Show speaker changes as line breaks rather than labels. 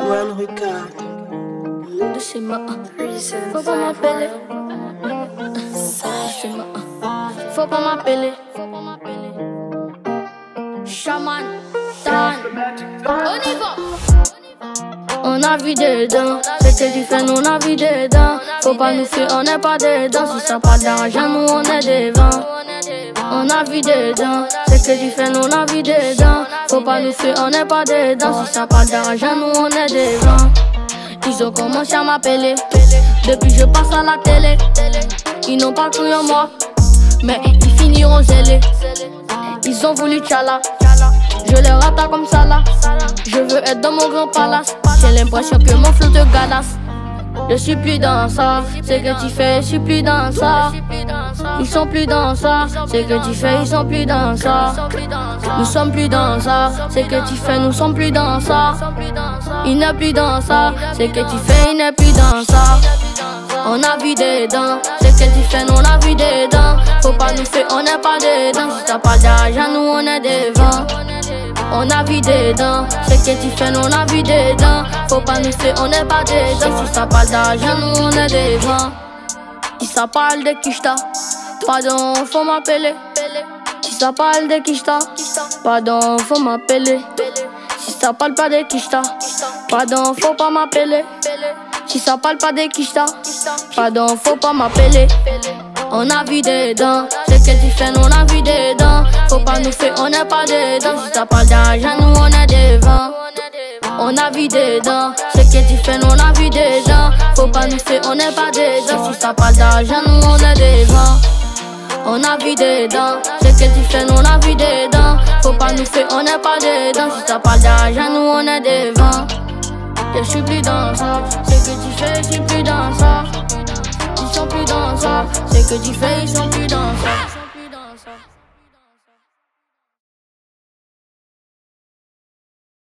One Record.
De chez moi, faut pas m'appeler. Chez moi, faut pas m'appeler. Shaman, Dan, on y va. On a vidé dedans, c'est que du fait, nous on a vidé dedans. Faut pas nous faire, on n'est pas dedans. Si ça pas d'argent, nous on est devant. On a vidé dedans, c'est que du fait, nous on a vidé dedans. Faut pas nous faire, on n'est pas dedans. Si ça pas d'argent, nous on est devant. Ils ont commencé à m'appeler, depuis je passe à la télé. Ils n'ont pas cru en moi, mais ils finiront zélés. Ils ont voulu tchala, je les rata comme ça là. Je veux être dans mon grand palace, j'ai l'impression que mon flow te galasse. Je suis plus dans ça, c'est que tu fais, je suis plus dans ça. Ils sont plus dans ça, c'est que tu fais, ils sont plus dans ça. Nous sommes plus dans ça, c'est que tu fais, nous sommes plus dans ça. Il n'est plus dans ça, c'est que tu fais, il n'est plus dans ça. On a vidé dedans, c'est que tu fais, nous on a vidé dedans. Faut pas nous faire, on n'est pas dedans. Si t'as pas d'argent, nous on est devant. On a vidé dedans, c'est que tu fais, nous on a vidé dedans. Faut pas nous faire, on n'est pas dedans. Si t'as pas d'argent, nous on est devant. Si ça parle de Kishta, pardon, faut m'appeler. Si ça parle de Kishta, pardon, faut m'appeler. Si ça parle pas de Kishta, pardon, faut pas m'appeler. Si ça parle pas de Kishta, pardon, faut pas m'appeler. On a vidé dedans, c'est que tu fais, nous on a vidé dedans. Faut pas nous faire, on n'est pas dedans. Si t'as pas d'argent, nous on est devant. On a vidé dedans, c'est que tu fais, nous on a vidé dedans. Faut pas nous faire, on n'est pas dedans. Si t'as pas d'argent, nous on est devant. On a vidé dedans, c'est que tu fais, nous on a vidé dedans. Faut pas nous faire, on n'est pas dedans. Si t'as pas d'argent, nous on est devant. Je suis plus dans ça, c'est que tu fais, je suis plus dans ça. Ils sont plus dans ça, c'est que tu fais, ils sont plus dans ça.